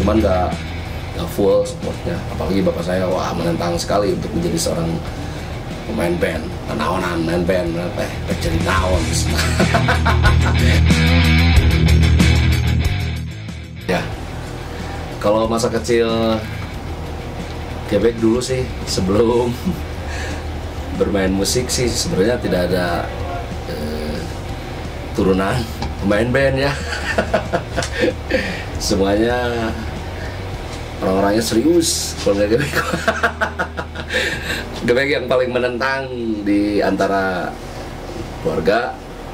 cuman nggak full supportnya. Apalagi bapak saya wah menentang sekali untuk menjadi seorang pemain band, naonan main band, jadi naon. Ya, kalau masa kecil Gebek dulu sih sebelum bermain musik sih sebenarnya tidak ada turunan pemain band ya. Semuanya orang-orangnya serius keluarga Gebek. Gebek yang paling menentang di antara keluarga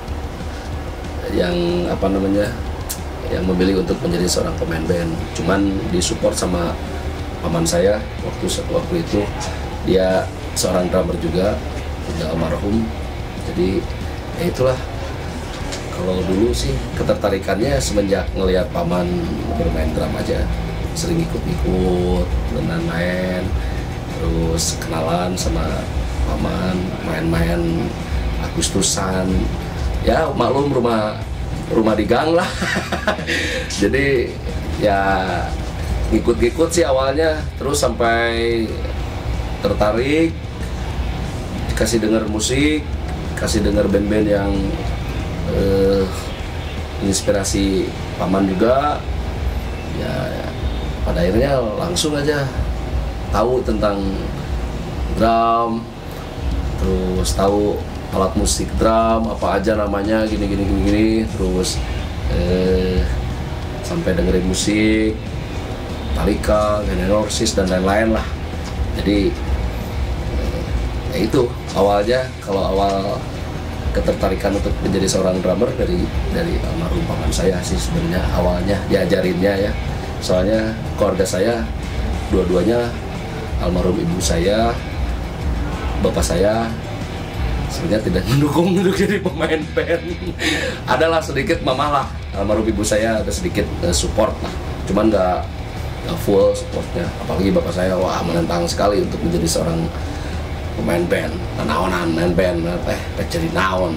yang yang memilih untuk menjadi seorang pemain band. Cuman disupport sama paman saya waktu itu, dia seorang drummer juga, udah almarhum. Jadi ya itulah, kalau dulu sih ketertarikannya semenjak ngelihat paman bermain drum aja, sering ikut-ikut dan main, terus kenalan sama paman, main-main Agustusan, ya maklum rumah di gang lah. Jadi ya ngikut-ngikut sih awalnya, terus sampai tertarik, kasih dengar musik, kasih dengar band-band yang inspirasi paman juga. Ya pada akhirnya langsung aja tahu tentang drum, terus tahu alat musik drum apa aja namanya, gini, terus sampai dengerin musik Metallica, Guns N' Roses dan lain-lain lah. Jadi ya itu awalnya, kalau awal ketertarikan untuk menjadi seorang drummer dari almarhum paman saya sih sebenarnya awalnya diajarinnya ya. Soalnya keluarga saya dua-duanya, almarhum ibu saya, bapak saya sebenarnya tidak mendukung untuk jadi pemain band. Adalah sedikit mamah lah, almarhum ibu saya ada sedikit support lah, cuman nggak full supportnya. Apalagi bapak saya wah menentang sekali untuk menjadi seorang pemain band, naonan main band, jadi naon.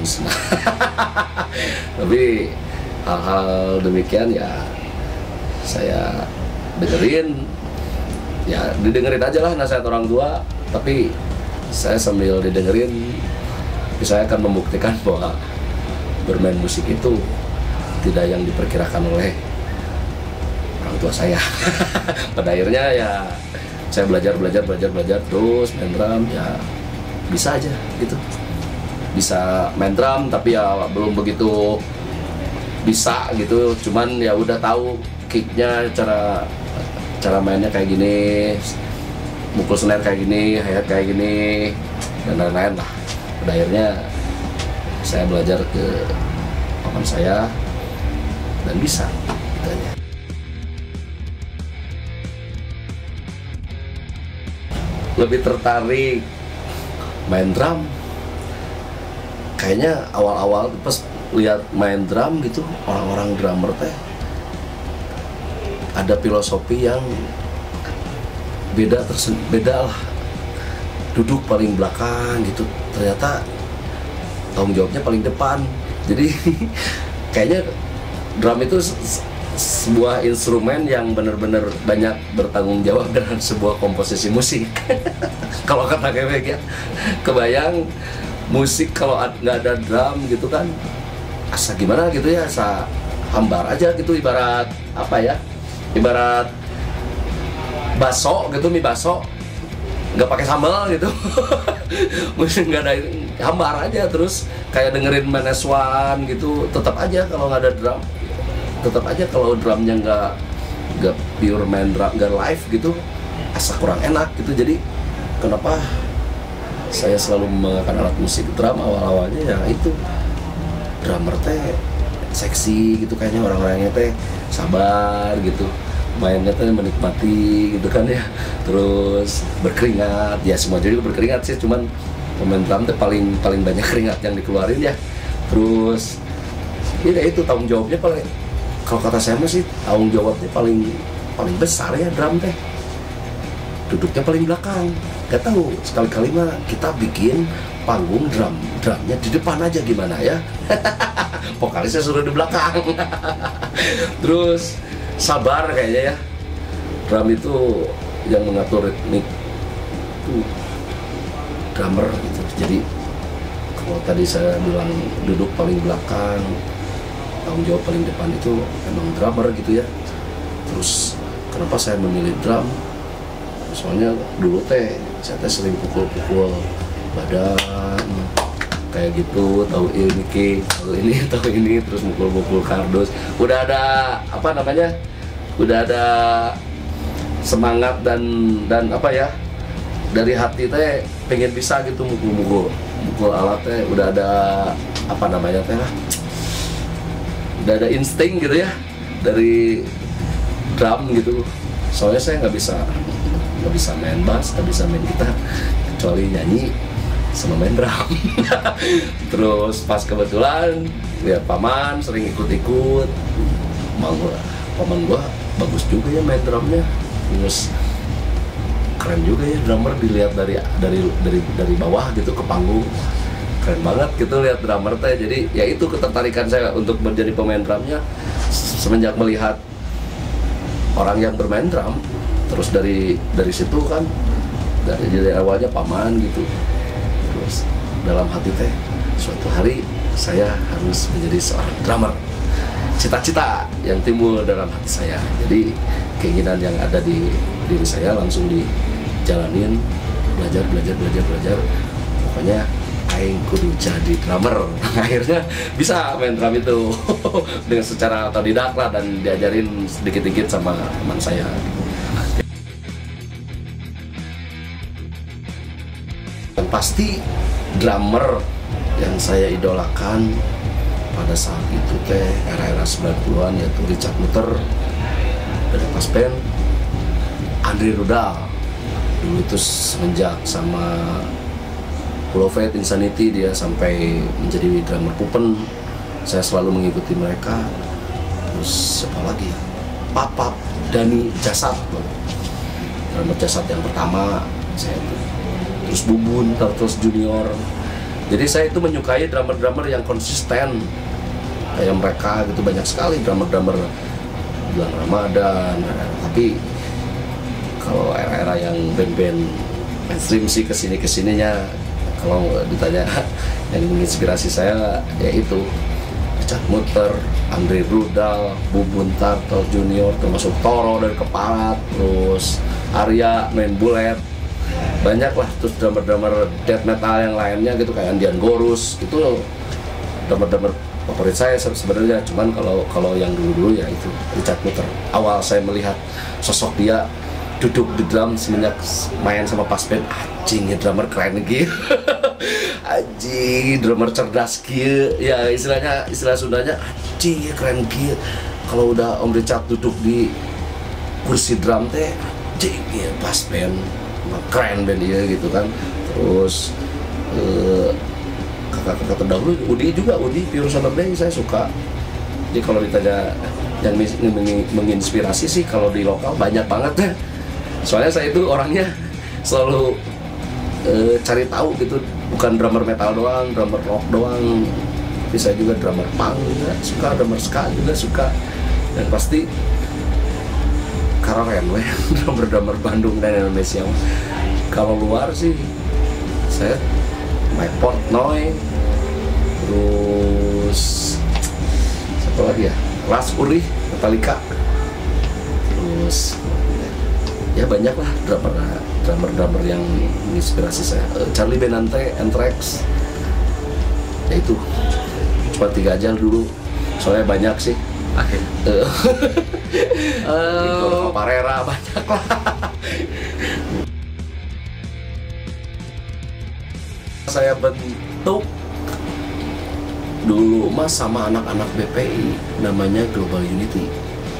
Tapi hal-hal demikian ya saya dengerin, ya didengerin aja lah nasihat orang tua. Tapi saya sambil didengerin, saya akan membuktikan bahwa bermain musik itu tidak yang diperkirakan oleh orang tua saya. Pada akhirnya ya saya belajar terus main drum, ya bisa aja gitu, bisa main drum tapi ya belum begitu bisa gitu, cuman ya udah tahu kicknya, cara mainnya kayak gini, mukul snare kayak gini, hi-hat kayak gini dan lain-lain lah. Pada akhirnya saya belajar ke paman saya dan bisa gitu aja. Lebih tertarik main drum kayaknya awal-awal pas lihat main drum gitu, orang-orang drummer teh ada filosofi yang beda lah, duduk paling belakang gitu, ternyata tanggung jawabnya paling depan. Jadi kayaknya drum itu sebuah instrumen yang benar-benar banyak bertanggung jawab dalam sebuah komposisi musik. Kalau kata Gebek ya, kebayang musik kalau nggak ada drum gitu kan, asa gimana gitu ya, asa hambar aja gitu, ibarat apa ya, ibarat baso gitu, mie baso nggak pakai sambal gitu. Musik nggak ada, hambar aja. Terus kayak dengerin Maneswan gitu, tetap aja kalau nggak ada drum, tetap aja kalau drumnya nggak pure main drum, nggak live gitu, asa kurang enak gitu. Jadi kenapa saya selalu menggunakan alat musik drum awal-awalnya ya itu, drummer teh seksi gitu, kayaknya orang-orangnya teh sabar gitu, mainnya teh menikmati gitu kan ya, terus berkeringat ya, semua jadi berkeringat sih, cuman pemain drum teh paling banyak keringat yang dikeluarin ya. Terus ya itu tanggung jawabnya paling, kalau kata saya masih tanggung jawabnya paling besar ya drum teh, duduknya paling belakang. Gak tahu, sekali-kali mah kita bikin panggung drumnya di depan aja gimana ya. Vokalisnya suruh di belakang. Terus sabar kayaknya ya, drum itu yang mengatur ritmik itu drummer gitu. Jadi kalau tadi saya bilang duduk paling belakang, tanggung jawab paling depan itu emang drummer gitu ya. Terus kenapa saya memilih drum? Soalnya dulu saya sering pukul-pukul badan kayak gitu, tahu ini tahu ini, terus mukul-mukul kardus. Udah ada apa namanya? Udah ada semangat dan apa ya? Dari hati pengen bisa gitu mukul alat udah ada apa namanya lah. Udah ada insting gitu ya dari drum gitu. Soalnya saya nggak bisa main bass, nggak bisa main gitar, kecuali nyanyi sama main drum. Terus pas kebetulan lihat paman sering ikut-ikut, paman gua bagus juga ya main drumnya, terus keren juga ya drummer, dilihat dari bawah gitu ke panggung, keren banget gitu lihat drummer Jadi ya itu ketertarikan saya untuk menjadi pemain drumnya semenjak melihat orang yang bermain drum. Terus dari situ kan dari awalnya paman gitu, terus dalam hati suatu hari saya harus menjadi seorang drummer, cita-cita yang timbul dalam hati saya. Jadi keinginan yang ada di diri saya langsung dijalanin, belajar, pokoknya aing kudu jadi drummer. Akhirnya bisa main drum itu dengan secara otodidak lah, dan diajarin sedikit-sedikit sama teman saya. Dan pasti drummer yang saya idolakan pada saat itu era-era 90-an yaitu Richard Muter dari Pas Band, Andre Rudal. Dulu itu semenjak sama Pulau Fate, Insanity, dia sampai menjadi drummer Pupen. Saya selalu mengikuti mereka. Terus siapa lagi ya? Papap, Dani Jasad, drummer Jasad yang pertama saya itu. Terus Bubun, terus Junior. Jadi saya itu menyukai drummer-drummer yang konsisten kayak mereka gitu. Banyak sekali drummer-drummer bulan Ramadan. Tapi kalau era-era yang band-band mainstream sih kesininya, kalau ditanya yang menginspirasi saya ya itu Richard Muter, Andre Rudal, Bubun Tartel Junior, termasuk Toro dari Keparat, terus Arya main bulet, banyak lah. Terus drummer-drummer death metal yang lainnya gitu kayak Andian Gorus, itu drummer-drummer favorit saya sebenarnya. Cuman kalau yang dulu ya itu Richard Muter. Awal saya melihat sosok dia duduk di drum semenjak main sama Pas Band, anjing ya drummer keren gitu. Anjing drummer cerdas gitu ya, istilah Sundanya, anjing ya keren gitu. Kalau udah Om Richard duduk di kursi drum anjing ya Pas Band keren band dia gitu kan. Terus kakak terdahulu Udi Pure Saturday saya suka. Jadi kalau ditanya yang menginspirasi sih kalau di lokal banyak banget ya. Soalnya saya itu orangnya selalu cari tahu gitu, bukan drummer metal doang, drummer rock doang, bisa juga drummer punk juga suka, drummer ska juga suka, dan pasti keren weh drummer Bandung dan Indonesia. Kalau luar sih saya Mike Portnoy, terus siapa lagi ya, Lars Ulrich, Metallica, terus ya banyak lah drummer yang menginspirasi saya. Charlie Benante, Anthrax, ya itu cuma 3 aja dulu, soalnya banyak sih. Igor Caparera banyak lah. Saya bentuk dulu mas sama anak-anak BPI namanya Global Unity.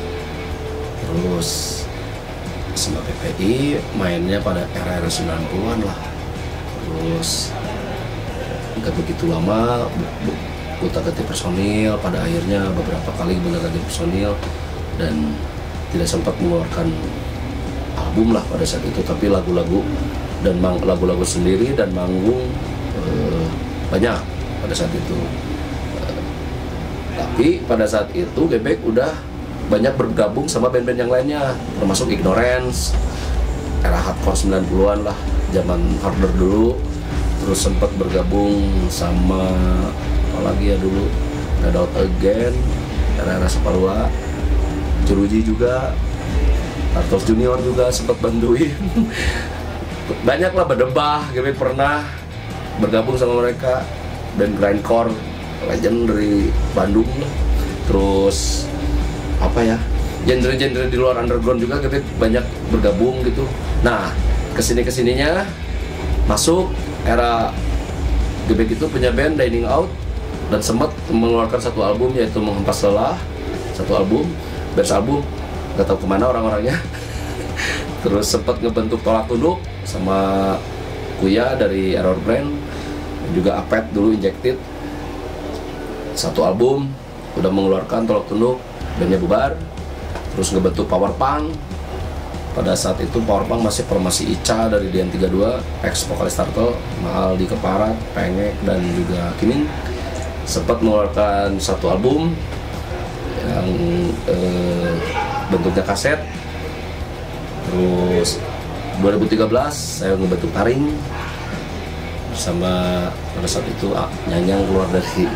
Terus sama BPI mainnya pada era-era 90-an lah. Terus nggak begitu lama gonta-ganti personil, pada akhirnya beberapa kali gonta-ganti personil dan tidak sempat mengeluarkan album lah pada saat itu, tapi lagu-lagu sendiri dan manggung banyak pada saat itu. Tapi pada saat itu Gebek udah banyak bergabung sama band-band yang lainnya, termasuk Ignorance, era hardcore 90-an lah, zaman harder dulu. Terus sempat bergabung sama apa lagi ya dulu, Red Out Again, era-era Saparua, Jeruji juga, Tartos Junior juga sempat bantuin. Banyak lah, Berdebah, Gebek pernah bergabung sama mereka. Band grindcore legend dari Bandung lah. Terus apa ya, genre-genre di luar underground juga Gebek banyak bergabung gitu. Nah, kesininya masuk era Gebek itu punya band Dining Out dan sempat mengeluarkan satu album, yaitu Menghempas Lelah, satu album, best album, nggak tahu kemana orang-orangnya. Terus sempat ngebentuk Tolak Tunduk sama Kuya dari Error Brand, dan juga Apet dulu Injected, satu album, udah mengeluarkan Tolak Tunduk, bandnya bubar. Terus ngebentuk Power Punk. Pada saat itu Power Punk masih formasi Ica dari DN32, ex vokalis Turtle, Mahal di Keparat, Pengek, dan juga Kining. Sempat mengeluarkan satu album yang bentuknya kaset. Terus 2013 saya ngebentuk Taring sama, pada saat itu Nyanyang keluar dari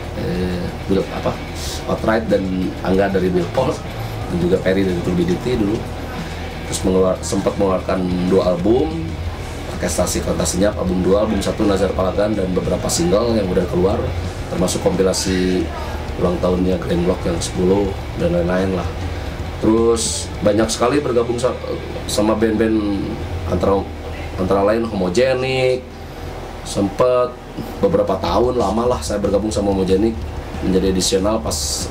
Outright, dan Angga dari Billboard, dan juga Perry dari Turbidity dulu. Terus sempat mengeluarkan 2 album, Orkestrasi Kota Senyap album 2, album 1 Nazar Palagan, dan beberapa single yang udah keluar, termasuk kompilasi ulang tahunnya Green Block yang 10 dan lain-lain lah. Terus banyak sekali bergabung sama band-band antara lain Homogenic. Sempat beberapa tahun lama lah saya bergabung sama Homogenic, menjadi additional pas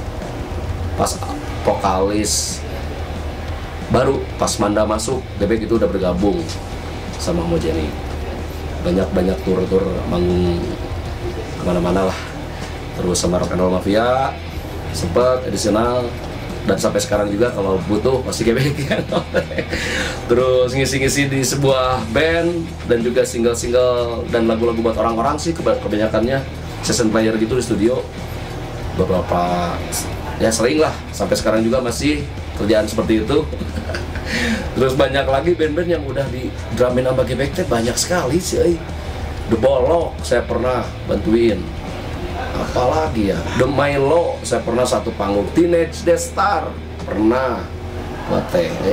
vokalis baru, pas Manda masuk Gebek itu udah bergabung sama Homogenic. Banyak tur manggung kemana-mana lah. Terus sama Rock and Roll Mafia sempet additional, dan sampai sekarang juga kalau butuh masih Gebek. Terus ngisi-ngisi di sebuah band, dan juga single-single dan lagu-lagu buat orang-orang sih kebanyakannya session player gitu di studio. Beberapa ya sering lah, sampai sekarang juga masih kerjaan seperti itu. Terus banyak lagi band-band yang udah di drumin sama Gebek, banyak sekali sih. The Bolok saya pernah bantuin. Apalagi ya, The Milo saya pernah satu panggung. Teenage Death Star pernah buat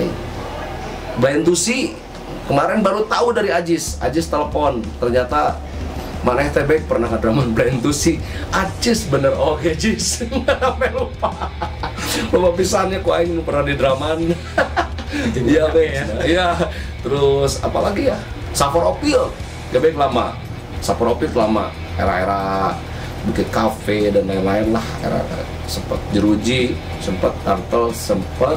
Blind to See kemarin baru tahu dari Ajis telepon, ternyata maneh tebek pernah ngedraman Blind to See. Ajis bener, oke Jis. Sampai lupa pisannya ku aing pernah di draman. Iya ya. Iya. Terus apalagi ya, Safor Opil Gebek lama, Safor Opil lama, era-era Bukit Cafe dan lain-lain lah, era sempat Jeruji, sempat Turtle, sempat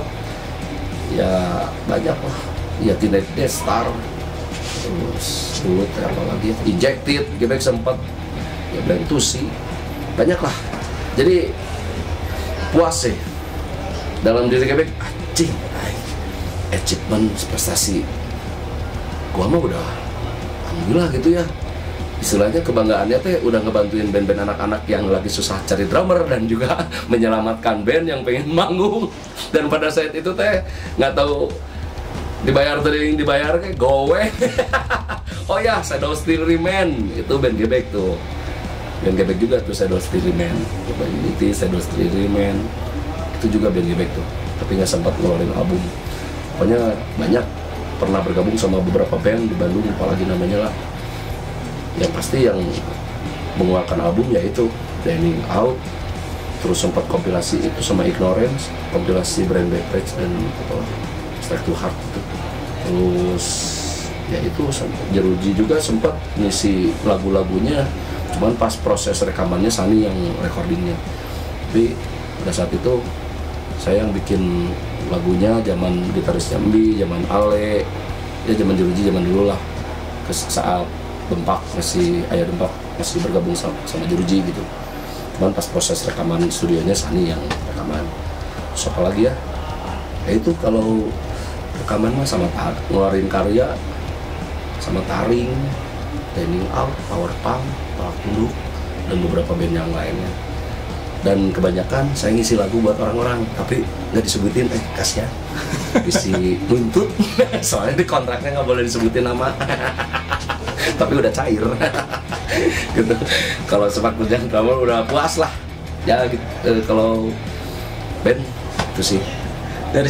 ya banyak lah, ya Teenage Death Star. Terus dulu apa lagi, Injected Gebek sempat, ya Blind to See, banyak lah. Jadi puas sih dalam diri Gebek, anjing, achievement, prestasi gua mah udah alhamdulillah gitu ya. Istilahnya kebanggaannya teh udah ngebantuin band-band anak-anak yang lagi susah cari drummer, dan juga menyelamatkan band yang pengen manggung. Dan pada saat itu teh nggak tahu dibayar kayak gowe. Oh ya, Shadow Still Remain itu band Gebek tuh, band Gebek juga tuh, Shadow Still Remain, Unity, Shadow Still Remain itu juga band Gebek tuh, tapi nggak sempat ngeluarin album. Pokoknya banyak pernah bergabung sama beberapa band di Bandung, apalagi namanya lah. Yang pasti yang mengeluarkan album yaitu Dining Out. Terus sempat kompilasi itu sama Ignorance, kompilasi Brand Beverage dan Strike to Heart itu. Terus ya itu Jeruji juga sempat ngisi lagu-lagunya, cuman pas proses rekamannya Sani yang recordingnya. Tapi pada saat itu saya yang bikin lagunya, zaman gitarisnya Mbi, zaman Ale, ya zaman Jeruji zaman dulu lah, ke saat Dempak masih Ayah Dempak masih bergabung sama Jeruji gitu. Cuman pas proses rekaman studionya Sani yang rekaman. Terus apa lagi ya? Ya itu kalau rekaman mah sama ngeluarin karya sama Taring, Dining Out, Power Punk, Tolak Tunduk, dan beberapa band yang lainnya. dan kebanyakan saya ngisi lagu buat orang-orang tapi nggak disebutin, kasihan isi nuntut soalnya di kontraknya nggak boleh disebutin nama tapi udah cair gitu. Kalau sepak terjang drummer udah puas lah ya gitu. Kalau band itu sih dari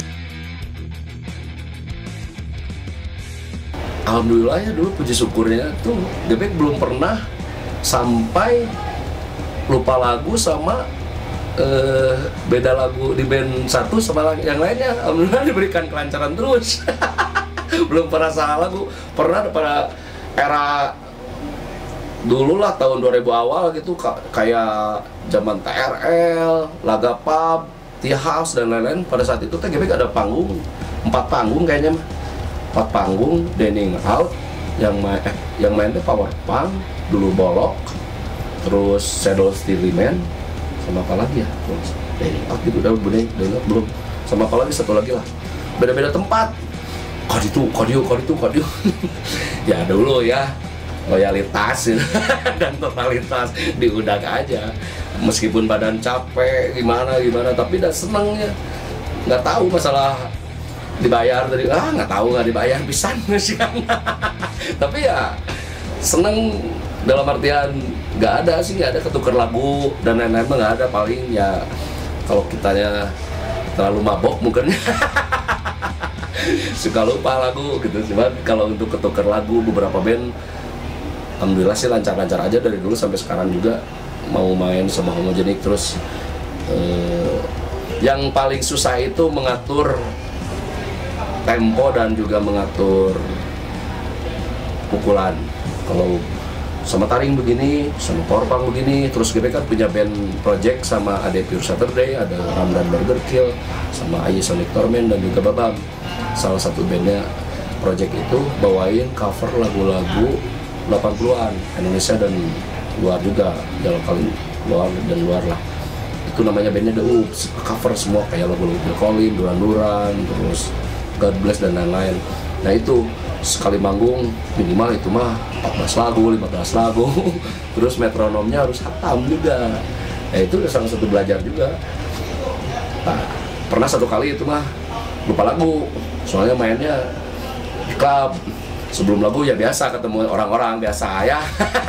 alhamdulillah ya, dulu puji syukurnya tuh Gebek belum pernah sampai lupa lagu sama beda lagu di band satu sama yang lainnya. Alhamdulillah diberikan kelancaran terus. Belum pernah salah lagu. Pernah pada era dulu lah tahun 2000 awal gitu, kayak zaman TRL, Laga Pub, Tea House dan lain-lain. Pada saat itu TGB ada panggung, 4 panggung kayaknya, 4 panggung, Dining Out, yang main Power Punk, dulu Bolok, terus Shadow Steely Man, sama apa lagi ya? Terus Dining Out gitu, udah belum. Sama apa lagi, satu lagi lah. Beda-beda tempat. Kodio. Ya dulu ya, loyalitas dan totalitas diundang aja. Meskipun badan capek gimana, tapi udah seneng ya. Nggak tahu masalah dibayar dari nggak tahu, nggak dibayar pisan sih. Tapi ya seneng dalam artian nggak ada ketuker lagu dan lain-lain, nggak ada. Paling ya kalau kitanya terlalu mabok mungkin suka lupa lagu gitu. Cuman kalau untuk ketuker lagu beberapa band alhamdulillah sih lancar-lancar aja dari dulu sampai sekarang juga mau main sama Homogenik. Terus yang paling susah itu mengatur tempo dan juga mengatur pukulan. Kalau sama taring begini, sama powerpunk begini, terus kita kan punya band project sama ada Pure Saturday, ada Ramdan Burger Kill, sama Ayi Sonic Torment dan juga Babam. Salah satu bandnya project itu bawain cover lagu-lagu 80-an Indonesia dan luar juga, ya lokal luar lah. Itu namanya bandnya The Oops, cover semua kayak lagu-lagu Phil Collins, Duran Duran, terus God Bless dan lain-lain. Nah itu sekali manggung minimal itu mah 14 lagu, 15 lagu. Terus metronomnya harus hatam juga. Nah itu salah satu belajar juga. Nah, pernah satu kali itu mah lupa lagu, soalnya mainnya di klub. Sebelum lagu ya biasa ketemu orang-orang biasa ya.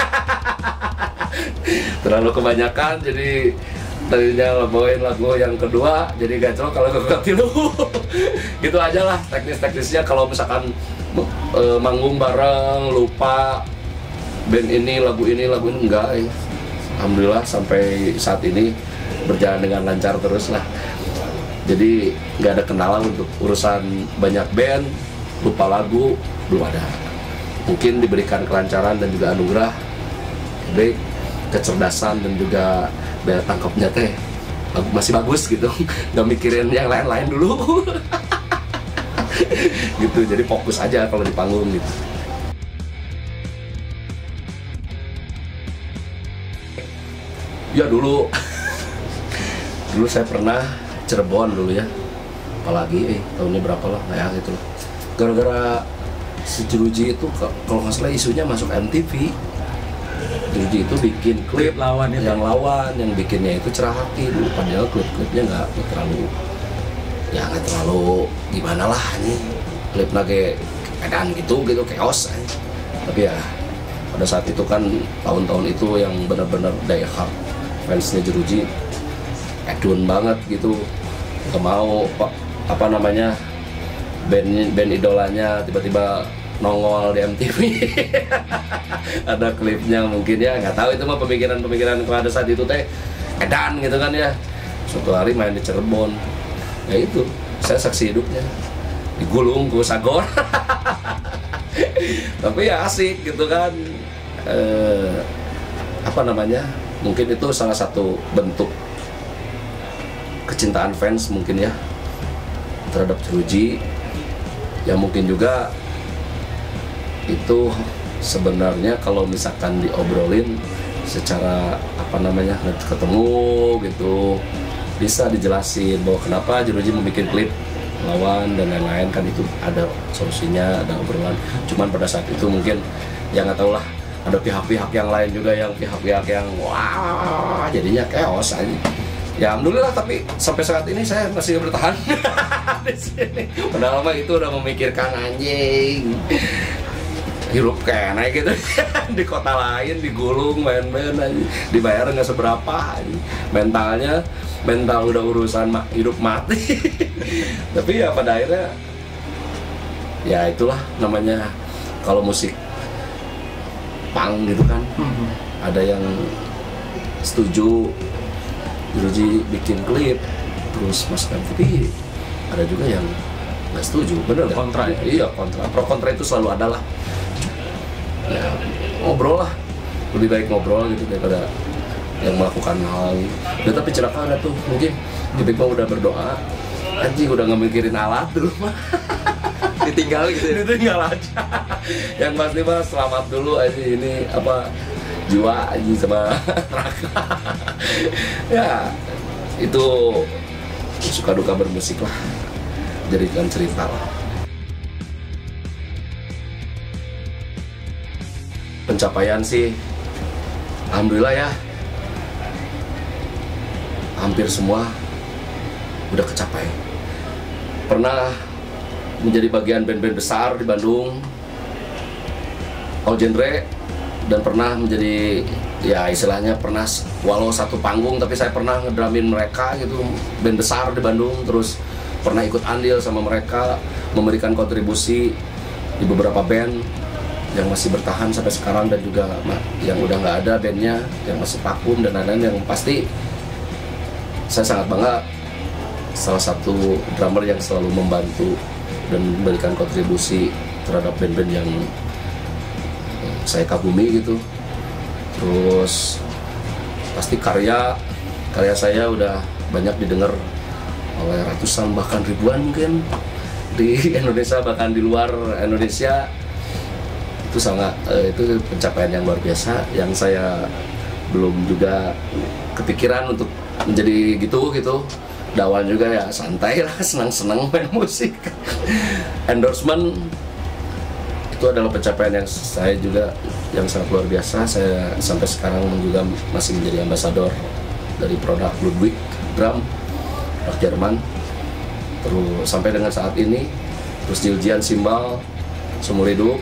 Terlalu kebanyakan jadi tadinya bawain lagu yang kedua jadi gacor kalau ketilu. Gitu aja lah teknis-teknisnya. Kalau misalkan manggung bareng lupa band ini lagu ini enggak ya. Alhamdulillah sampai saat ini berjalan dengan lancar terus lah. Jadi nggak ada kendala untuk urusan banyak band, lupa lagu belum ada. Mungkin diberikan kelancaran dan juga anugerah, baik kecerdasan dan juga daya tangkapnya teh masih bagus gitu. Nggak mikirin yang lain-lain dulu. Gitu, jadi fokus aja kalau di panggung gitu. Ya dulu saya pernah Cirebon dulu ya, apalagi tahunnya berapa lah kayak gitu. Gara-gara si Jeruji itu kalau nggak salah isunya masuk MTV. Jeruji itu bikin klip lawan itu. Yang bikinnya itu Cerah Hati dulu, padahal klipnya nggak terlalu gimana lah nih, klipnya kayak edan gitu chaos aja. Tapi ya pada saat itu kan tahun-tahun itu yang benar-benar die hard fansnya Jeruji edun banget gitu, nggak mau band idolanya tiba-tiba nongol di MTV. Ada klipnya mungkin ya, nggak tahu itu mah pemikiran pada saat itu teh edan gitu kan ya. Suatu hari main di Cirebon, ya itu saya saksi hidupnya digulung ke Sagor. Tapi ya asik gitu kan. Mungkin itu salah satu bentuk kecintaan fans mungkin ya terhadap Jeruji. Ya mungkin juga itu sebenarnya kalau misalkan diobrolin secara ketemu gitu bisa dijelasin bahwa kenapa Jeruji membuat klip lawan dan lain-lain, kan itu ada solusinya, ada obrolan. Cuman pada saat itu mungkin ya nggak tahu lah, ada pihak-pihak yang lain juga yang pihak-pihak yang wah jadinya chaos aja. Ya alhamdulillah, tapi sampai saat ini saya masih bertahan di sini. Padahal mah itu udah memikirkan anjing hirup kena gitu di kota lain, digulung main-main aja, dibayar nggak seberapa aja. Mental udah urusan hidup mati. Tapi ya pada akhirnya ya itulah namanya kalau musik punk gitu kan. Ada yang setuju Yuji bikin klip terus masukkan TV, ada juga yang nggak setuju, bener nggak? Kontra ya? Iya, kontra, pro kontra itu selalu ada lah. Ya ngobrol lah, lebih baik ngobrol gitu daripada yang melakukan hal gitu. Ya, tapi celaka ada tuh, mungkin tiba-tiba udah berdoa, anjing udah nggak mikirin alat dulu mah. Ditinggal gitu ya? Ditinggal aja. Yang pasti mah selamat dulu aja ini apa jiwa aja sama Raka. Ya itu suka duka bermusik lah, jadikan cerita lah. Pencapaian sih alhamdulillah ya, hampir semua udah kecapai. Pernah menjadi bagian band-band besar di Bandung, all genre, dan pernah menjadi ya istilahnya pernah walau satu panggung tapi saya pernah ngedramin mereka gitu, band besar di Bandung, terus pernah ikut andil sama mereka, memberikan kontribusi di beberapa band yang masih bertahan sampai sekarang dan juga yang udah nggak ada bandnya, yang masih vakum dan lain-lain. Yang pasti saya sangat bangga salah satu drummer yang selalu membantu dan memberikan kontribusi terhadap band-band yang saya kagumi gitu. Terus pasti karya saya udah banyak didengar oleh ratusan bahkan ribuan mungkin di Indonesia, bahkan di luar Indonesia. Itu sangat itu pencapaian yang luar biasa yang saya belum juga kepikiran untuk menjadi gitu. Awal juga ya santai lah, senang-senang main musik. Endorsement itu adalah pencapaian yang saya juga yang sangat luar biasa. Saya sampai sekarang juga masih menjadi ambasador dari produk Ludwig drum, produk Jerman. Terus sampai dengan saat ini, terus Jiljian Simbal seumur hidup,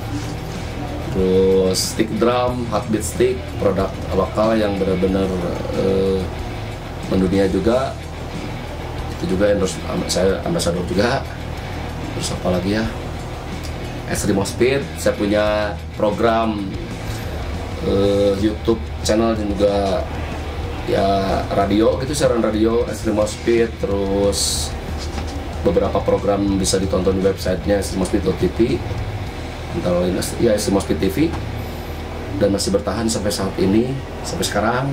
terus stick drum, heartbeat stick, produk lokal yang benar-benar mendunia juga. Itu juga endorse, saya ambasador juga. Terus apa lagi ya? Extreme Speed, saya punya program YouTube channel dan juga ya radio gitu, siaran radio Extreme Speed. Terus beberapa program bisa ditonton di websitenya extremospeed.tv, antara lain ya Extreme Speed TV, dan masih bertahan sampai saat ini, sampai sekarang.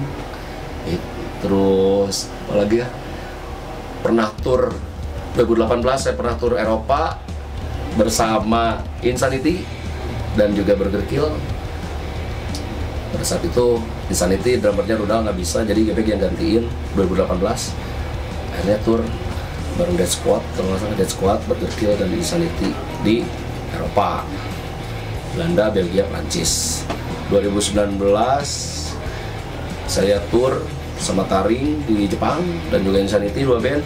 Terus apa lagi ya? Pernah tur 2018 saya pernah tur Eropa bersama Insanity dan juga Burger Kill. Pada saat itu Insanity drummernya Rudal nggak bisa, jadi GBG yang gantiin 2018. Akhirnya tur bareng Dead Squad, kalau nggak salah Dead Squad, Burger Kill, dan Insanity di Eropa, Belanda, Belgia, Prancis. 2019 saya tur sama Taring di Jepang dan juga Insanity, 2 band.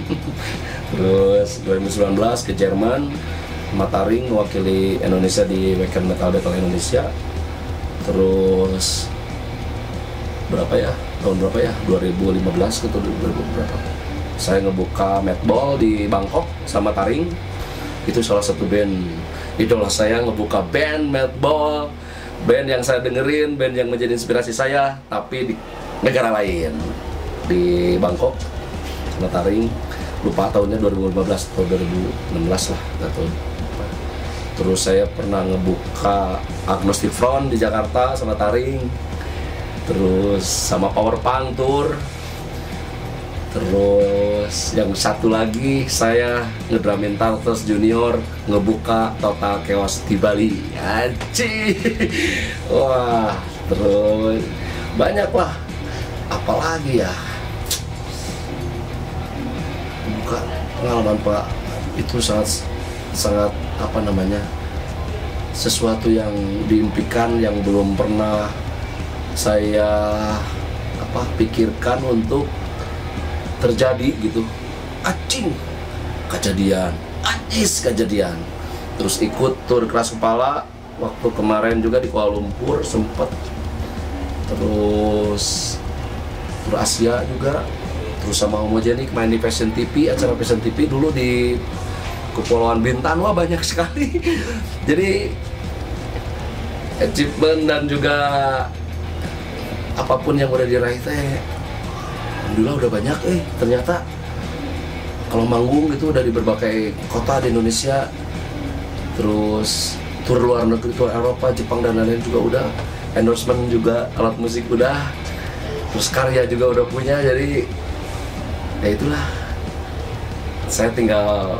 Terus 2019 ke Jerman sama Taring mewakili Indonesia di Weekend Metal Battle Indonesia. Terus berapa ya? Tahun berapa ya? 2015 atau 2000 berapa? Saya ngebuka Madball di Bangkok sama Taring. Itu salah satu band idola saya, ngebuka band Madball, band yang saya dengerin, band yang menjadi inspirasi saya, tapi di negara lain, di Bangkok sama Taring. Lupa tahunnya 2015 atau 2016 lah, nggak tahu. Terus saya pernah ngebuka Agnostic Front di Jakarta sama Taring. Terus sama Power Punk Tour. Terus yang satu lagi saya ngedramin Tartus Junior, ngebuka Total Chaos di Bali. Anjir. Wah, terus banyak lah. Apalagi ya, buka pengalaman Pak itu sangat apa namanya, sesuatu yang diimpikan, yang belum pernah saya pikirkan untuk terjadi gitu, acing kejadian, kejadian. Terus ikut tur keras kepala waktu kemarin juga di Kuala Lumpur sempet, terus tur Asia juga, terus sama Homogenik main di Fashion TV, acara Fashion TV dulu di Kepulauan Bintan. Wah, banyak sekali. Jadi achievement dan juga apapun yang udah diraih teh alhamdulillah udah banyak. Ternyata kalau manggung gitu udah di berbagai kota di Indonesia, terus tur luar negeri, tur Eropa, Jepang dan lain-lain juga udah, endorsement juga, alat musik udah, terus karya juga udah punya. Jadi ya itulah, saya tinggal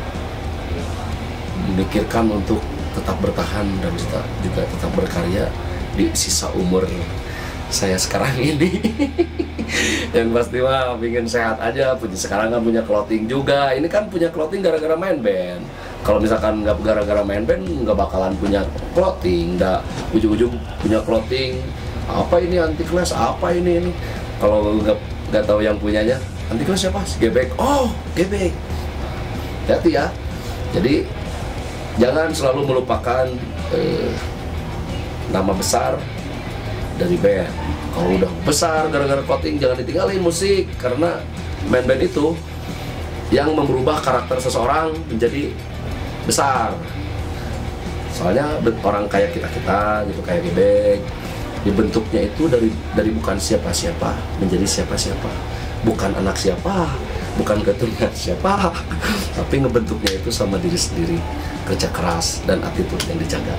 memikirkan untuk tetap bertahan dan juga tetap berkarya di sisa umur saya sekarang ini. Yang pasti mah pingin sehat aja. Sekarang kan punya clothing juga. Ini kan punya clothing gara-gara main band. Kalau misalkan nggak gara-gara main band, nggak bakalan punya clothing. Nggak ujung-ujung punya clothing. Apa ini Antiklas? Apa ini? Kalau nggak tahu yang punyanya, Antiklas siapa? Gebek. Oh, Gebek. Hati ya. Jadi jangan selalu melupakan nama besar dari band. Kalau udah besar gara-gara clothing, jangan ditinggalin musik, karena band-band itu yang merubah karakter seseorang menjadi besar. Soalnya orang kayak kita gitu, kayak Gebek, dibentuknya itu dari bukan siapa-siapa menjadi siapa-siapa, bukan anak siapa, bukan keturunan siapa, tapi ngebentuknya itu sama diri sendiri, kerja keras dan attitude yang dijaga.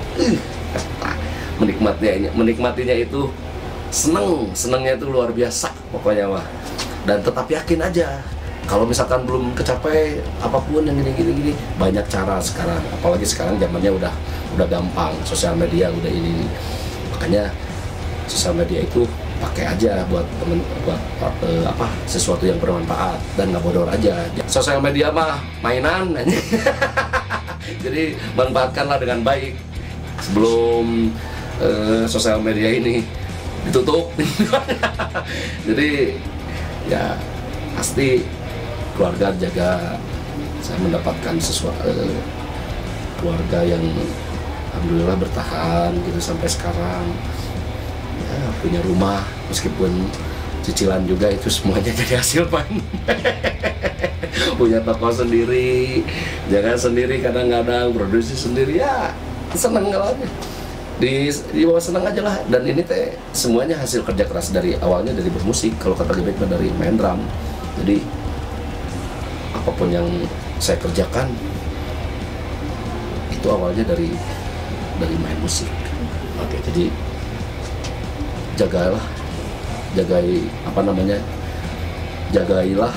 Menikmatinya itu senengnya itu luar biasa pokoknya mah. Dan tetap yakin aja, kalau misalkan belum kecapai apapun yang gini, banyak cara sekarang. Apalagi sekarang zamannya udah gampang, sosial media udah ini. Makanya sosial media itu pakai aja buat sesuatu yang bermanfaat dan nggak bodor aja. Sosial media mah mainan. Jadi manfaatkanlah dengan baik sebelum sosial media ini ditutup. Jadi ya pasti keluarga jaga. Saya mendapatkan keluarga yang alhamdulillah bertahan gitu sampai sekarang. Ya, punya rumah meskipun cicilan juga, itu semuanya jadi hasil panen. Punya toko sendiri, jaga sendiri, kadang-kadang produksi sendiri, ya seneng kalau di bawah senang aja lah. Dan ini teh semuanya hasil kerja keras dari awalnya, dari bermusik. Kalau kata Gebek dari main drum. Jadi apapun yang saya kerjakan itu awalnya dari main musik. Oke, jadi jagailah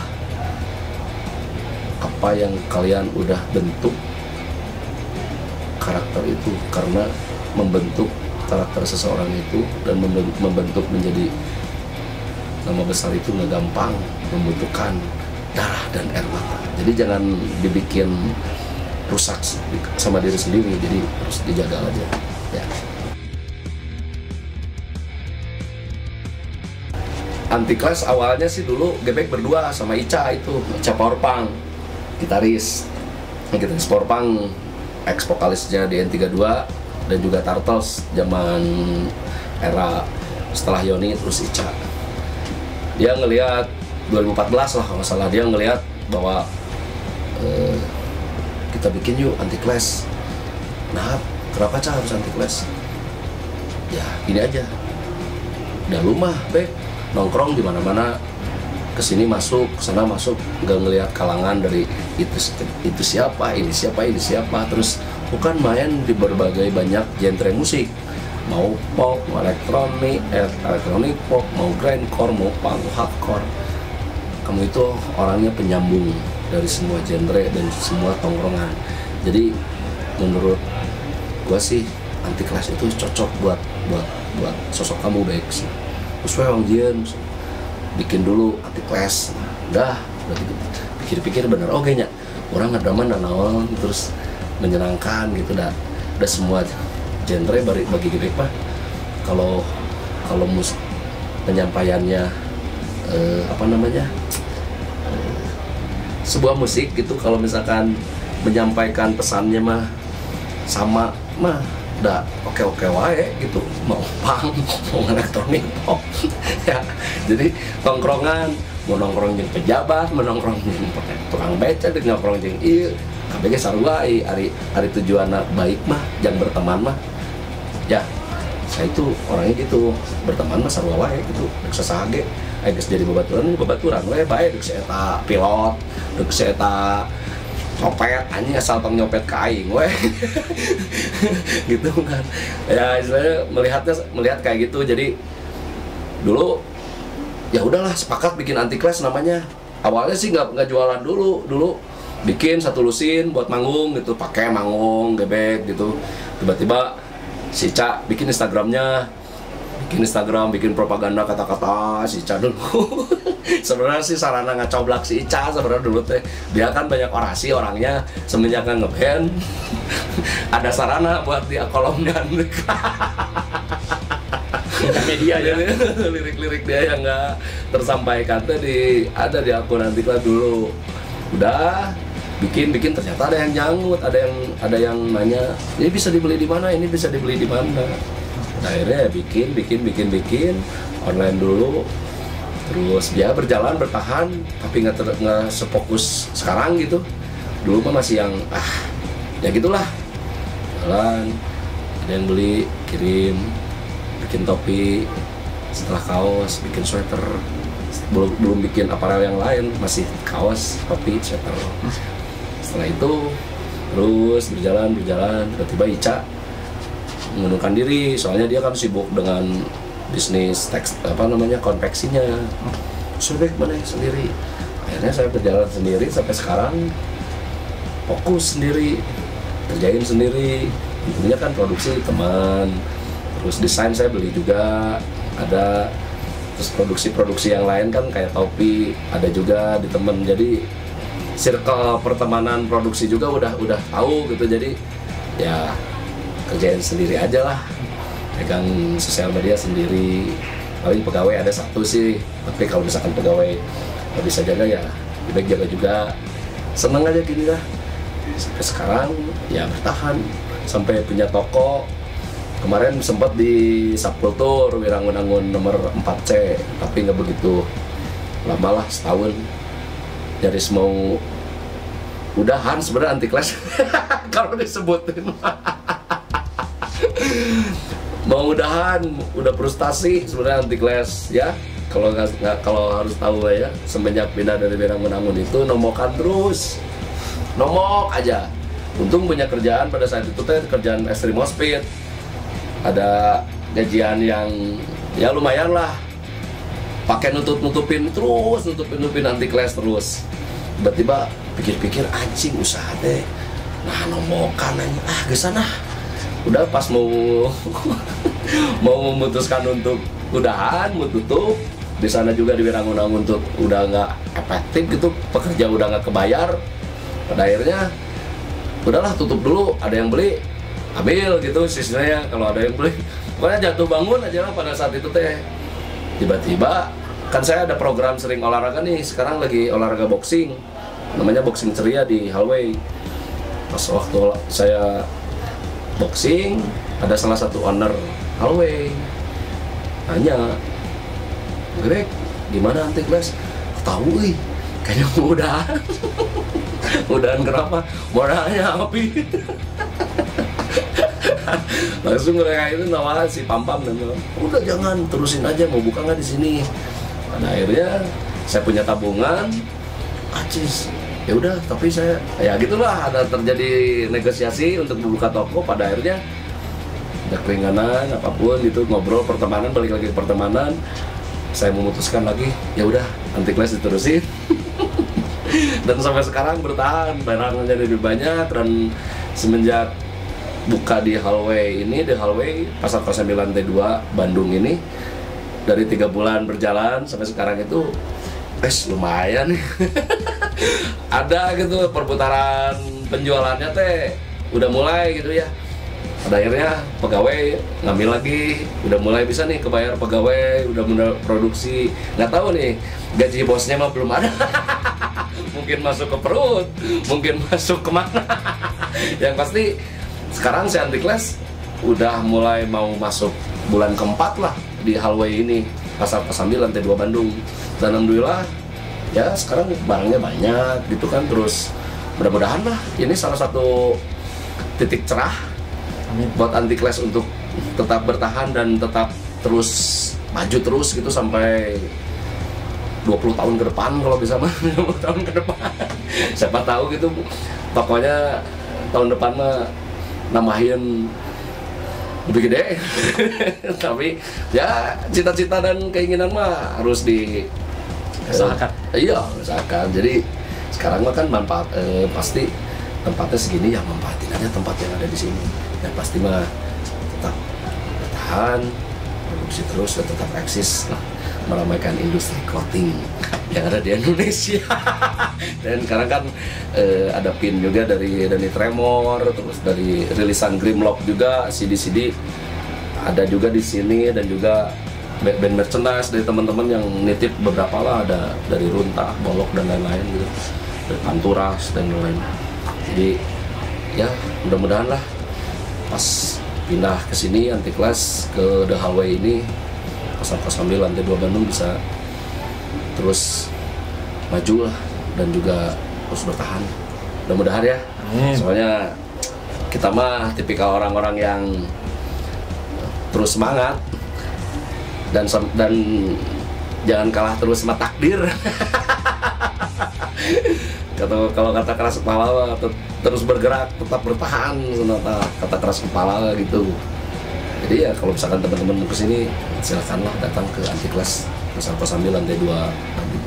apa yang kalian udah bentuk karakter itu, karena membentuk karakter seseorang itu dan membentuk menjadi nama besar itu nggak gampang, membutuhkan darah dan air mata. Jadi jangan dibikin rusak sama diri sendiri, jadi harus dijaga aja ya. Antiklas awalnya sih dulu Gebek berdua sama Ica Powerpunk, gitaris Powerpunk, ex vokalisnya di N32 dan juga Turtles zaman era setelah Yoni, terus Ica. Dia ngelihat 2014 lah kalau nggak salah, dia ngelihat bahwa kita bikin yuk Antiklas. Nah, kenapa Ca harus Antiklas? Ya gini aja, udah lumah Bek, nongkrong di mana-mana, kesini masuk, kesana masuk, nggak ngelihat kalangan dari itu siapa, ini siapa, terus bukan main di berbagai banyak genre musik, mau pop, mau elektronik pop, mau grindcore, mau punk, hardcore. Kamu itu orangnya penyambung dari semua genre dan semua tongkrongan. Jadi menurut gua sih Antiklas itu cocok buat sosok kamu, baik sih. Terus wong Jian bikin dulu Antiklas, udah gitu. Pikir-pikir bener, oke nya orang ngedraman dan naon, terus menyenangkan gitu, udah semua genre bagi Gebek mah. Kalau penyampaiannya sebuah musik gitu kalau misalkan menyampaikan pesannya mah sama mah udah oke wae gitu, mau punk mau elektronik pop ya. Jadi tongkrongan mau nongkrong jeung pejabat, mau nongkrong jeung tukang beca, jeung nongkrong jeung ieu kabeh sarua ari tujuanna baik mah jang berteman mah ya. Saya itu orangnya gitu, berteman mah sarua wae gitu, deuk sasage aya geus jadi babaturan we bae, deuk eta pilot, deuk eta copet anjing asal tong nyopet ke aing we. Gitu kan. Ya istilahnya melihat kayak gitu. Jadi dulu ya udahlah sepakat bikin anti class namanya. Awalnya sih nggak jualan dulu bikin satu lusin buat manggung gitu, pakai manggung gebek gitu. Tiba-tiba si Ica bikin Instagram, bikin propaganda kata-kata si Ica dulu. Sebenarnya sih sarana ngacoblak si Ica sebenarnya dulu teh. Dia kan banyak orasi orangnya, semenjak ngeband ada sarana buat dia kolomkan media ya. Lirik-lirik dia yang nggak tersampaikan tuh ada di akun nanti lah dulu. Udah bikin ternyata ada yang nyangut, ada yang nanya ini bisa dibeli di mana, ini bisa dibeli di mana. Nah, akhirnya bikin online dulu, terus ya berjalan bertahan, tapi nggak sefokus sekarang gitu. Dulu mah masih yang ya gitulah, jalan ada yang beli kirim, bikin topi, setelah kaos bikin sweater, belum bikin aparel yang lain, masih kaos, topi, sweater. Setelah itu terus berjalan tiba-tiba Ica mengundurkan diri, soalnya dia kan sibuk dengan bisnis teks konveksinya. Sudah mana sendiri. Akhirnya saya berjalan sendiri sampai sekarang, fokus sendiri, kerjain sendiri. Intinya kan produksi teman, terus desain saya beli juga ada, terus produksi yang lain kan kayak topi ada juga di temen. Jadi circle pertemanan produksi juga udah tahu gitu. Jadi ya kerjain sendiri aja lah, pegang sosial media sendiri. Paling pegawai ada satu sih, tapi kalau misalkan pegawai nggak bisa jaga ya baik jaga juga. Seneng aja gini lah sampai sekarang ya, bertahan sampai punya toko. Kemarin sempat di Subkultur Wirangun-Angun nomor 4C, tapi nggak begitu lama lah, setahun. Nyaris mau udahan sebenarnya anti class kalau disebutin. Mau udahan, udah frustasi sebenarnya anti class ya. Kalau harus tahu ya, semenjak pindah dari Wirangun-Angun itu nomokan terus, nomok aja. Untung punya kerjaan pada saat itu teh, kerjaan ekstrim speed, ada gajian yang ya lumayan lah, pakai nutupin anti class terus. Tiba-tiba pikir-pikir anjing usaha deh, nah nomokan aja kesana. Udah pas mau memutuskan untuk udahan, mau tutup di sana juga di Wirangun-Angun tuh udah nggak efektif gitu, pekerja udah nggak kebayar. Pada akhirnya udahlah tutup dulu, ada yang beli ambil gitu sistemnya, kalau ada yang beli. Pokoknya jatuh bangun aja lah pada saat itu teh. Tiba-tiba kan saya ada program sering olahraga nih, sekarang lagi olahraga boxing, namanya Boxing Ceria di Hallway. Pas waktu saya boxing, ada salah satu owner Hallway nanya, Greg gimana anti class? Tahu kayaknya udahan kenapa? Modalnya api. Langsung mereka itu nawarin si Pam dan bilang, udah jangan, terusin aja, mau buka nggak di sini. Pada akhirnya saya punya tabungan, acis, ya udah. Tapi saya ya gitulah, ada terjadi negosiasi untuk membuka toko. Pada akhirnya ada keringanan apapun gitu, ngobrol pertemanan, balik lagi ke pertemanan. Saya memutuskan lagi, ya udah anti class diterusin. Dan sampai sekarang bertahan, barangnya lebih banyak. Dan semenjak buka di Hallway ini, di Hallway Pasar Kosambi Lantai 2 Bandung ini, dari 3 bulan berjalan sampai sekarang itu lumayan nih. Ada gitu perputaran penjualannya teh udah mulai gitu ya. Pada akhirnya pegawai ngambil lagi, udah mulai bisa nih kebayar pegawai, udah mulai produksi. Nggak tahu nih gaji bosnya mah belum ada. mungkin masuk ke perut, mungkin masuk kemana. Yang pasti sekarang si Antikles udah mulai mau masuk bulan keempat lah di hallway ini, Pasar Kosambi lantai 2 Bandung. Dan alhamdulillah ya sekarang barangnya banyak gitu kan. Terus mudah-mudahan lah ini salah satu titik cerah buat Antikles untuk tetap bertahan dan tetap terus maju terus gitu sampai 20 tahun ke depan kalau bisa mah. 20 tahun ke depan siapa tahu gitu, pokoknya tahun depan mah nambahin lebih gede. Tapi ya cita-cita dan keinginan mah harus usahakan. Iya, usahakan. Jadi sekarang mah kan manfaat pasti tempatnya segini, ya manfaatin aja tempat yang ada di sini. Yang pasti mah tetap bertahan, produksi terus dan tetap eksis lah, meramaikan industri clothing yang ada di Indonesia. Dan sekarang kan ada pin juga dari Tremor, terus dari rilisan Grimlock juga, CD ada juga di sini, dan juga band merchandise dari teman-teman yang nitip beberapa lah, ada dari Runtah, Bolok dan lain-lain gitu, dari Panturas dan lain-lain. Jadi ya mudah-mudahan lah pas pindah ke sini Antikles ke The Hallway ini, Pasar Kosambi lantai 2 Bandung bisa terus maju lah dan juga terus bertahan. Mudah-mudahan ya. Soalnya kita mah tipikal orang-orang yang terus semangat dan jangan kalah terus sama takdir. Kalau kata keras kepala terus bergerak, tetap bertahan, kata keras kepala gitu. Jadi ya kalau misalkan teman-teman mau kesini, silakanlah datang ke Antikles Pasar Kosambi lantai 2 Bandung.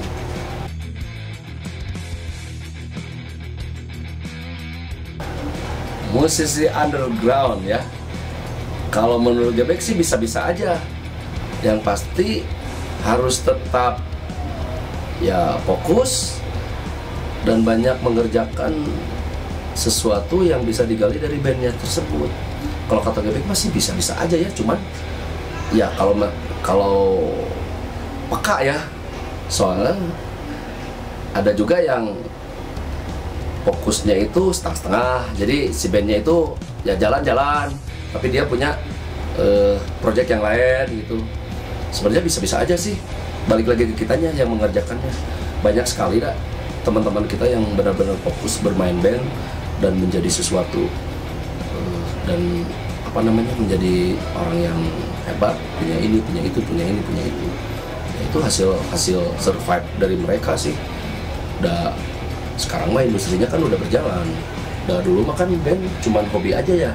Musisi underground ya, kalau menurut Gebek sih bisa-bisa aja. Yang pasti harus tetap ya fokus dan banyak mengerjakan sesuatu yang bisa digali dari bandnya tersebut. Kalau kata Gebek masih bisa-bisa aja ya, cuman ya kalau peka ya, soalnya ada juga yang fokusnya itu setengah-setengah. Jadi si bandnya itu ya jalan-jalan, tapi dia punya project yang lain gitu. Sebenarnya bisa-bisa aja sih, balik lagi ke kitanya yang mengerjakannya. Banyak sekali dah teman-teman kita yang benar-benar fokus bermain band dan menjadi sesuatu, dan menjadi orang yang hebat, punya ini, punya itu, punya ini, punya itu. Ya, itu hasil survive dari mereka sih. Sekarang mah industrinya kan udah berjalan. Dulu mah kan band cuman hobi aja ya,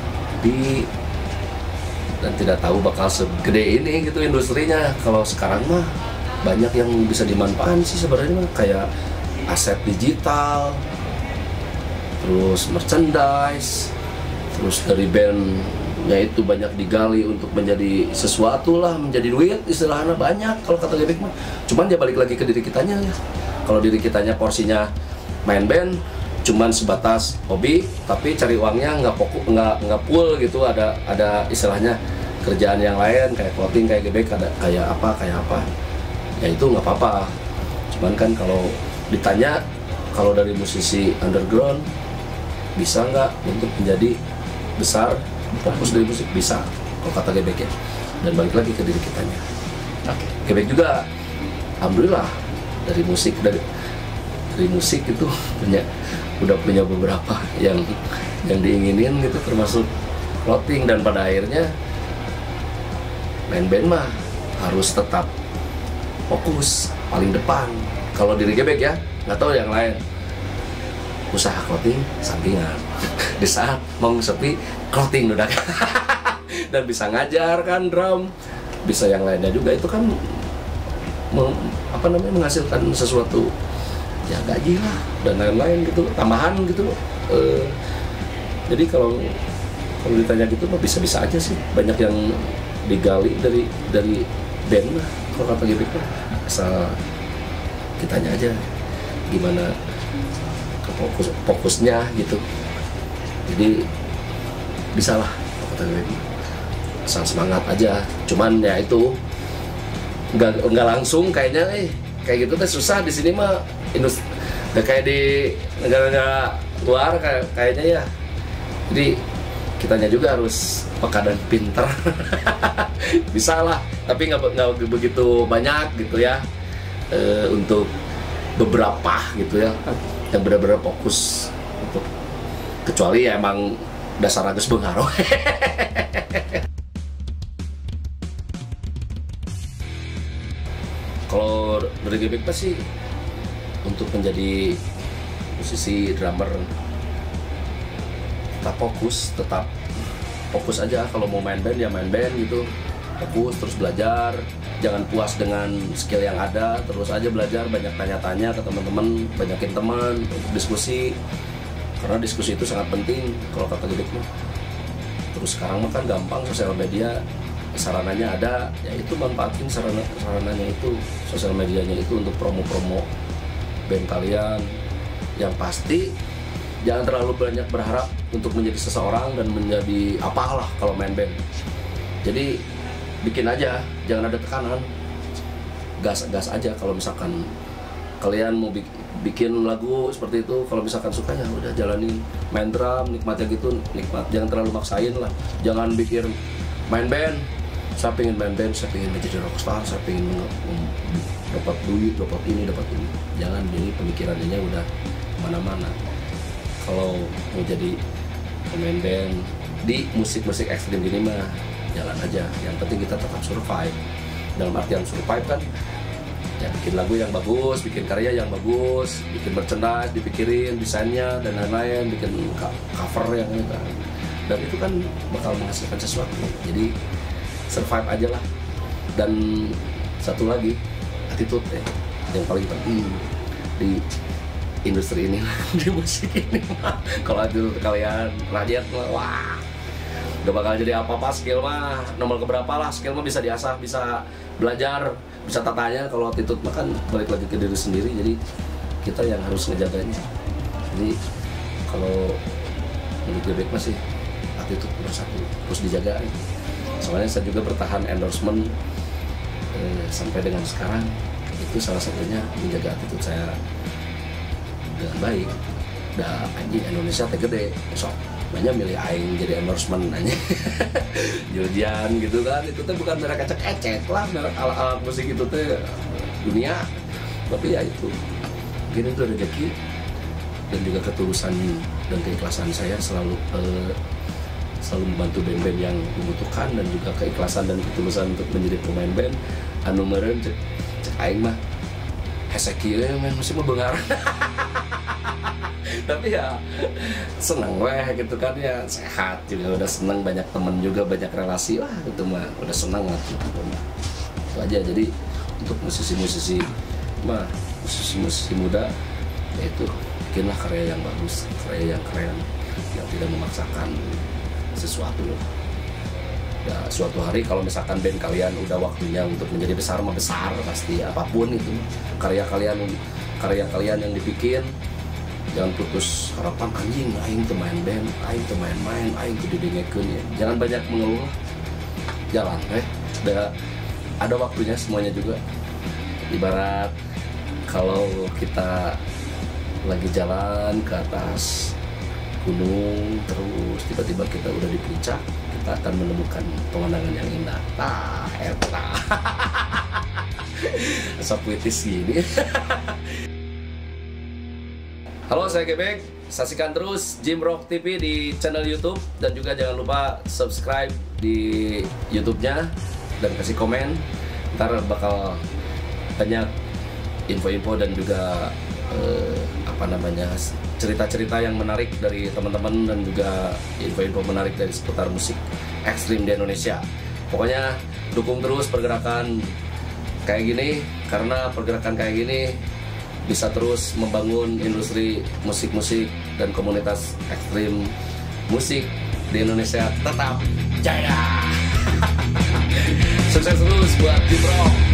dan tidak tahu bakal segede ini gitu industrinya. Kalau sekarang mah banyak yang bisa dimanfaatkan sih sebenarnya, kayak aset digital, terus merchandise, terus dari bandnya itu banyak digali untuk menjadi sesuatu lah, menjadi duit istilahnya banyak kalau kata Gebek mah. Cuman dia balik lagi ke diri kitanya ya. Kalau diri kitanya porsinya main band cuman sebatas hobi, tapi cari uangnya nggak full gitu, ada istilahnya kerjaan yang lain kayak clothing, kayak Gebek, ada kayak apa ya, itu nggak apa-apa. Cuman kan kalau ditanya, kalau dari musisi underground bisa nggak untuk menjadi besar, fokus dari musik, bisa kalau kata Gebek ya. Dan balik lagi ke diri kitanya. Gebek juga alhamdulillah dari musik itu udah punya beberapa yang diinginin gitu, termasuk clothing. Dan pada akhirnya main band mah harus tetap fokus paling depan. Kalau diri Gebek ya, nggak tahu yang lain, usaha clothing sampingan. Di saat mau sepi, clothing udah. Dan bisa ngajar kan drum, bisa yang lainnya juga. Itu kan menghasilkan sesuatu ya, gaji lah dan lain-lain gitu, tambahan gitu. Jadi kalau ditanya gitu mah bisa-bisa aja sih. Banyak yang digali dari band lah kalau kata Gebek mah, asal kitanya aja gimana ke fokusnya gitu. Jadi bisa lah kalau kata Gebek mah, asal semangat aja. Cuman ya itu nggak langsung kayaknya kayak gitu teh susah di sini mah. Udah kayak di negara-negara luar kayaknya ya. Jadi kitanya juga harus peka dan pinter. Bisa lah, tapi nggak begitu banyak gitu ya. Untuk beberapa gitu ya, yang benar-benar fokus untuk, kecuali ya emang dasar Agus Bengharo. Kalau dari GBK sih untuk menjadi musisi drummer tetap fokus aja. Kalau mau main band ya main band gitu, fokus terus belajar, jangan puas dengan skill yang ada, terus aja belajar, banyak tanya-tanya ke teman-teman, banyakin teman, diskusi, karena diskusi itu sangat penting kalau kata GBK mah. Terus sekarang mah kan gampang, sosial media sarananya ada, ya itu manfaatin sarananya itu, sosial medianya itu untuk promo-promo band kalian. Yang pasti jangan terlalu banyak berharap untuk menjadi seseorang dan menjadi apalah kalau main band. Jadi bikin aja, jangan ada tekanan, gas aja. Kalau misalkan kalian mau bikin lagu seperti itu, kalau misalkan suka ya udah jalanin, main drum, nikmatnya gitu, nikmat, jangan terlalu maksain lah. Jangan pikir main band, saya pengen main band, saya pengen menjadi rockstar, saya pengen dapat duit, dapat ini. Jangan, jadi pemikirannya udah mana-mana. Kalau mau jadi pemain band di musik ekstrim gini mah jalan aja, yang penting kita tetap survive. Dalam artian survive kan ya bikin lagu yang bagus, bikin karya yang bagus, bikin merchandise, dipikirin desainnya dan lain-lain, bikin cover yang ini kan, dan itu kan bakal menghasilkan sesuatu. Jadi survive aja lah. Dan satu lagi, attitude yang paling penting di industri ini, di musik ini mah. Kalau attitude kalian rajat mah, wah, udah bakal jadi apa-apa. Skill mah nomor keberapa lah, skill mah bisa diasah, bisa belajar, bisa tatanya. Kalau attitude mah kan balik lagi ke diri sendiri, jadi kita yang harus ngejaganya. Jadi kalau menurut GBK masih attitude nomor satu, terus dijaga. Soalnya saya juga bertahan endorsement sampai dengan sekarang, itu salah satunya menjaga attitude saya dengan baik. Udah anjing Indonesia teh gede, sok banyak milih aing jadi endorsement aja. Julian gitu kan, itu tuh bukan merek ecek-ecek lah, merek alat musik itu tuh dunia. Tapi ya itu mungkin itu rezeki dan juga ketulusan dan keikhlasan saya selalu membantu band-band yang membutuhkan, dan juga keikhlasan dan ketulusan untuk menjadi pemain band. Anu meureun cek aing mah hese kieu men musik mah beungar. Tapi ya seneng weh gitu kan, ya sehat juga, udah seneng, banyak temen juga, banyak relasi lah gitu mah, udah seneng lah gitu. Itu aja. Jadi untuk musisi-musisi mah, musisi muda, yaitu bikinlah karya yang bagus, karya yang keren, yang tidak memaksakan sesuatu. Ya, suatu hari kalau misalkan band kalian udah waktunya untuk menjadi besar mah besar pasti, apapun itu karya kalian yang dibikin. Jangan putus harapan, anjing aing teu main band, aing teu main-main, aing kudu didengekeun ya. Jangan banyak mengeluh, jalan ada waktunya semuanya juga. Ibarat kalau kita lagi jalan ke atas gunung, terus tiba-tiba kita udah di puncak, kita akan menemukan pemandangan yang indah. Eta. Asa puitis gini. Halo, saya Gebek. Saksikan terus Jim Rock TV di channel YouTube, dan juga jangan lupa subscribe di YouTube-nya dan kasih komen. Ntar bakal banyak info-info dan juga cerita-cerita yang menarik dari teman-teman, dan juga info-info menarik dari seputar musik ekstrim di Indonesia. Pokoknya dukung terus pergerakan kayak gini, karena pergerakan kayak gini bisa terus membangun industri musik-musik dan komunitas ekstrim musik di Indonesia tetap jaya. Sukses terus buat Jim Rock.